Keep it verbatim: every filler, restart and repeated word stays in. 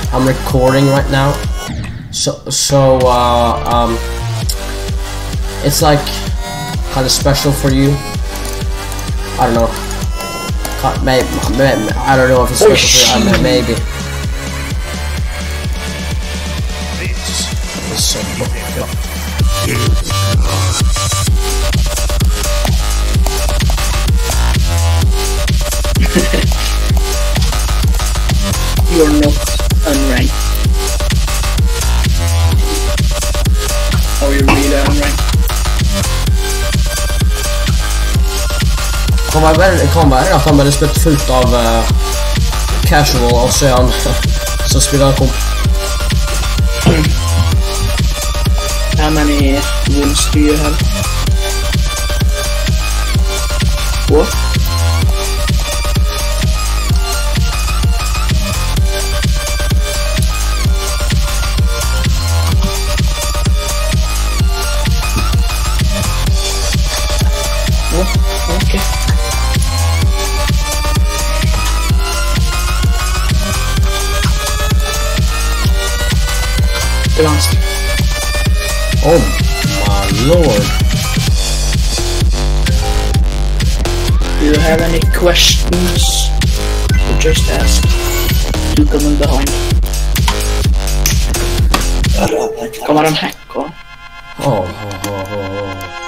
I'm recording right now, so so uh, um, it's like kind of special for you. I don't know. Maybe, maybe I don't know if it's special for you. Maybe. It's so fucked up. You're not unranked. Are you really unranked? Det kan være, det kan være at han bare spilt fullt av uh, casual, og så er han så spiller han komp. Mm. How many wins do you have? What? Okay. Last. Oh my lord. Do you have any questions? You just ask. You coming behind. Kommer han hacka? Oh, oh, oh, oh.